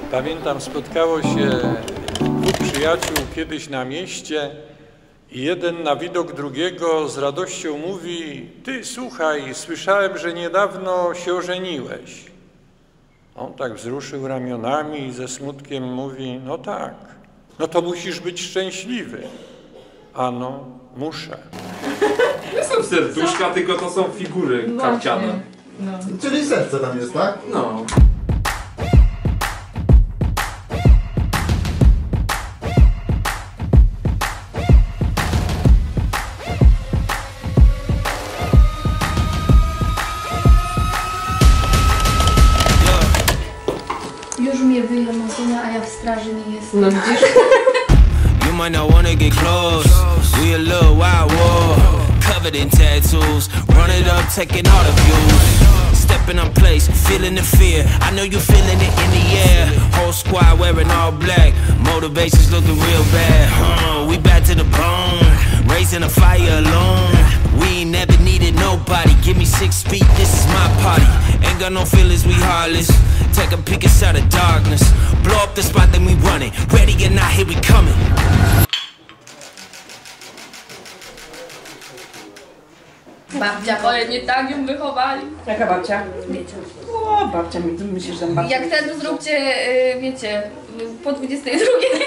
Pamiętam, spotkało się dwóch przyjaciół kiedyś na mieście i jeden na widok drugiego z radością mówi: ty, słuchaj, słyszałem, że niedawno się ożeniłeś. On tak wzruszył ramionami i ze smutkiem mówi: no tak, no to musisz być szczęśliwy. Ano, muszę. Nie są serduszka, tylko to są figury karciane. No. Czyli serce tam jest, tak? No. Już mnie wyjął maszyna, a ja w straży nie jestem. No widzisz? You might not wanna get close. We a little wild war, covered in tattoos. Run it up, taking all the views. Stepping on place, feeling the fear. I know you feeling it in the air. Whole squad wearing all black. Motivation's looking real bad. We bad to the bone, raising a fire alone. We ain't never needed nobody. Give me 6 feet, this is my party. Ain't got no feelings, we heartless. Take a peek inside the darkness. Blow up the spot, then we run it. Ready or not, here we coming. Babcia, ale nie tak ją wychowali. Jaka babcia? Wiecie. O, babcia, myślisz, że babcia. Jak ten zróbcie, wiecie, po 22.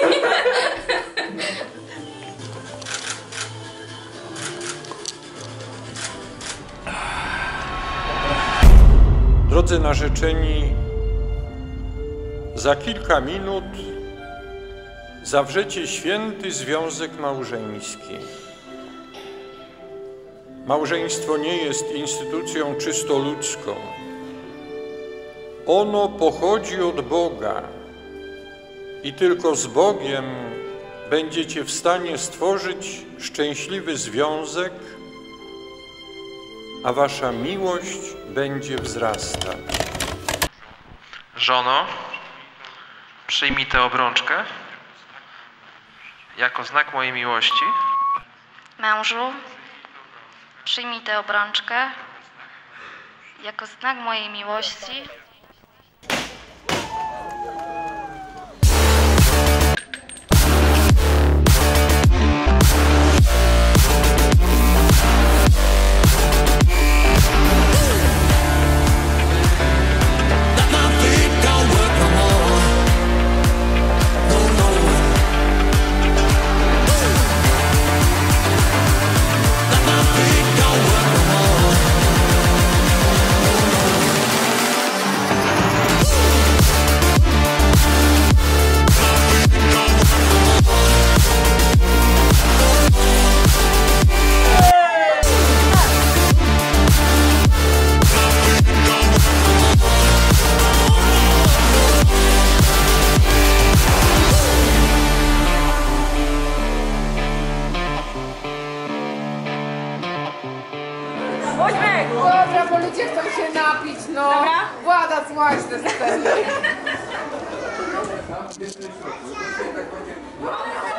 Drodzy narzeczeni, za kilka minut zawrzecie święty związek małżeński. Małżeństwo nie jest instytucją czysto ludzką. Ono pochodzi od Boga i tylko z Bogiem będziecie w stanie stworzyć szczęśliwy związek, a wasza miłość będzie wzrastać. Żono, przyjmij tę obrączkę jako znak mojej miłości. Mężu, przyjmij tę obrączkę jako znak mojej miłości. Dobra, bo ludzie chcą się napić, no. Dobra? Włada, złaź te sceny.